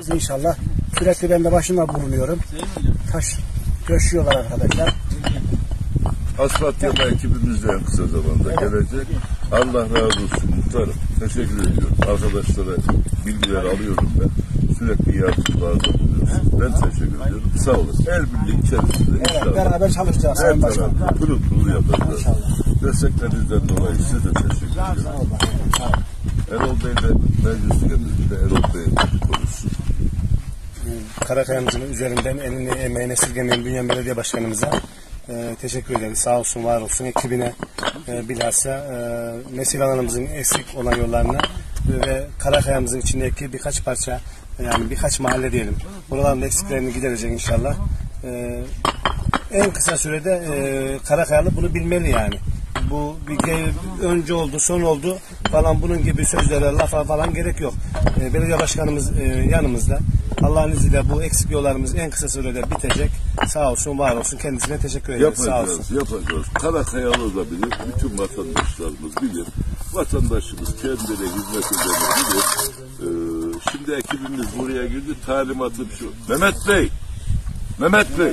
İnşallah. Sürekli ben de başında bulunuyorum. Taş döşüyorlar arkadaşlar. Asfalt yama ekibimiz de en kısa zamanda gelecek. Allah razı olsun muhtarım. Teşekkür ediyorum. Arkadaşlara bilgiler alıyorum ben. Sürekli yardımlarda bulunuyorsunuz. Ben teşekkür ediyorum. Sağ olun. El birliği içerisinde inşallah. Beraber çalışacağız Sayın Başkanım. Pırıl pırıl yapacağız. Desteklerinizden dolayı size de teşekkür ediyorum. Erol Bey de meclis üyemizde Erol Bey'in konuşsun. Karakaya'mızın üzerinden elini emeğine esirgemeyen Bünyan Belediye Başkanımıza teşekkür ederiz. Sağ olsun, var olsun. Ekibine bilhassa nesil alanımızın eksik olan yollarını ve Karakaya'mızın içindeki birkaç parça, yani birkaç mahalle diyelim. Buraların eksiklerini giderecek inşallah. En kısa sürede Karakayalı bunu bilmeli yani. Bu bir önce oldu, son oldu falan, bunun gibi sözlere, lafa falan gerek yok. Belediye başkanımız yanımızda. Allah'ın izniyle bu eksik yollarımız en kısa sürede bitecek. Sağ olsun, var olsun. Kendisine teşekkür ederiz. Sağ olsun. Yapacağız. Karakayalı da bilir, bütün vatandaşlarımız bilir. Vatandaşımız kendileri hizmet ederini bilir. Şimdi ekibimiz buraya girdi. Talimatım şu. Mehmet Bey.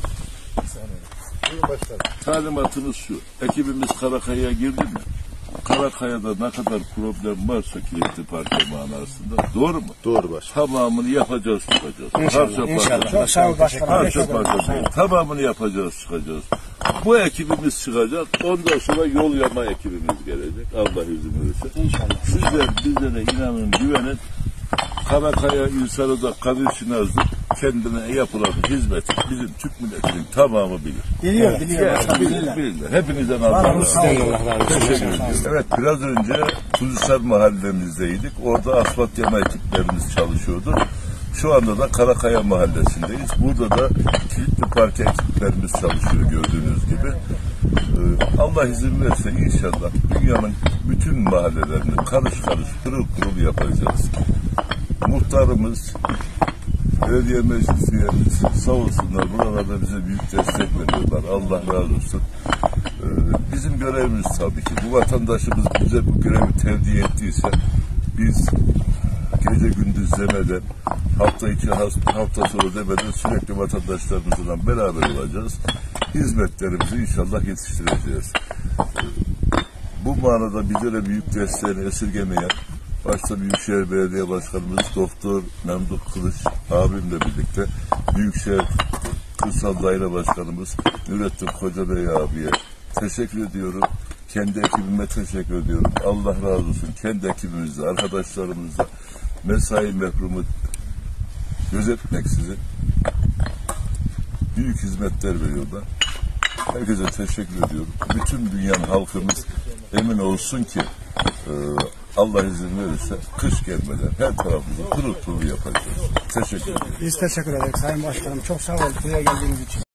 Talimatımız şu. Ekibimiz Karakaya'ya girdi mi? Karakaya'da ne kadar problem varsa kilitli parke manasında. Doğru mu? Doğru başkanım. Tamamını yapacağız, çıkacağız. İnşallah. Çok sağ ol başkanım. Tamamını yapacağız, çıkacağız. Bu ekibimiz çıkacak. Ondan sonra yol yama ekibimiz gelecek. Allah izin verirse. İnşallah. Sizler bizlere inanın, güvenin. Karakaya insanı da Kadir Şinaz'dır. Kendine yapılan hizmet bizim Türk milletinin tamamı bilir. Biliyor. Bilirler. Hepinizden Allah razı olsun. Teşekkür ediyorum. Evet, biraz önce Kuzusar mahallemizdeydik. Orada asfalt yama ekiplerimiz çalışıyordu. Şu anda da Karakaya mahallesindeyiz. Burada da kilitli parke ekiplerimiz çalışıyor gördüğünüz gibi. Allah izin verirse inşallah dünyanın bütün mahallelerini karış pırıl pırıl yapacağız. Muhtarımız, belediye meclis üyemiz sağ olsunlar, buralarda bize büyük destek veriyorlar. Allah razı olsun. Bizim görevimiz tabii ki. Bu vatandaşımız bize bu görevi tevdi ettiyse biz gece gündüz demeden, hafta içi hafta sonu demeden sürekli vatandaşlarımızla beraber olacağız. Hizmetlerimizi inşallah yetiştireceğiz. Bu manada bizlere büyük desteğini esirgemeyen başta Büyükşehir Belediye Başkanımız Doktor Memduh Kılıç abimle birlikte Büyükşehir Kırsal Daire Başkanımız Nurettin Kocabey abiye teşekkür ediyorum. Kendi ekibime teşekkür ediyorum. Allah razı olsun. Kendi ekibimizle, arkadaşlarımızla mesai mefrumu gözetmeksizin büyük hizmetler veriyorlar. Herkese teşekkür ediyorum. Bütün dünyanın halkımız emin olsun ki Allah izin verirse kış gelmeden her tarafımızı pırıl pırıl yapacağız. Teşekkür ederim. Biz teşekkür ederiz Sayın Başkanım. Çok sağ olun buraya geldiğiniz için.